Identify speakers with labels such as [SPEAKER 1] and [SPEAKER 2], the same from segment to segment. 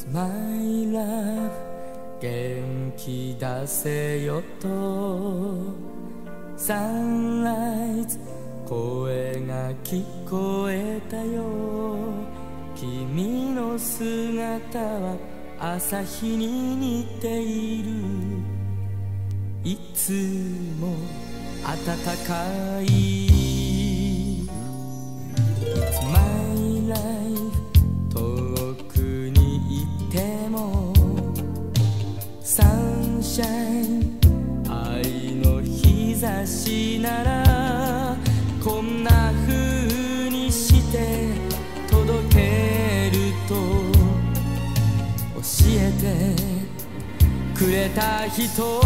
[SPEAKER 1] My love 元気出せよとサンライズ声が聞こえたよ。君の姿は朝日に似ている。いつも暖かい。 It's my life 遠くにいてもサンシャイン愛の日差しならこんな風にして届けると教えてくれた人。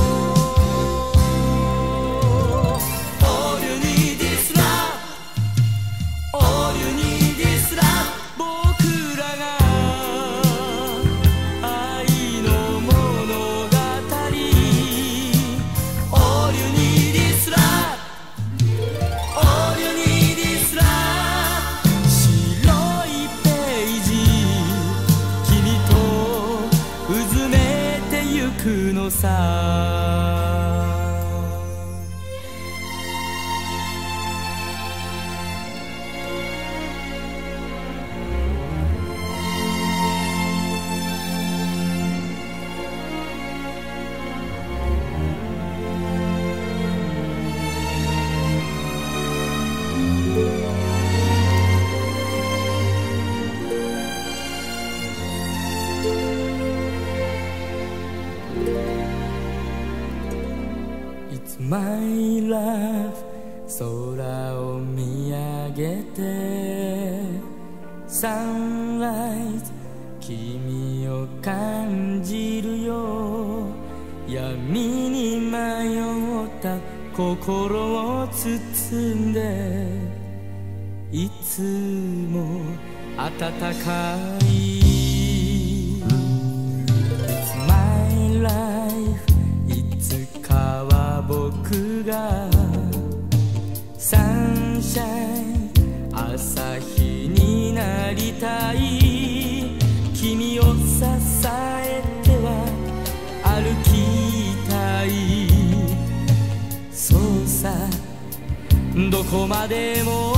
[SPEAKER 1] のさMy love 空を見上げてサンライズ君を感じるよ。闇に迷った心を包んでいつも暖かい。 It's my life いつかは僕がサンシャイン朝日になりたい。君を支えては歩きたい。そうさどこまでも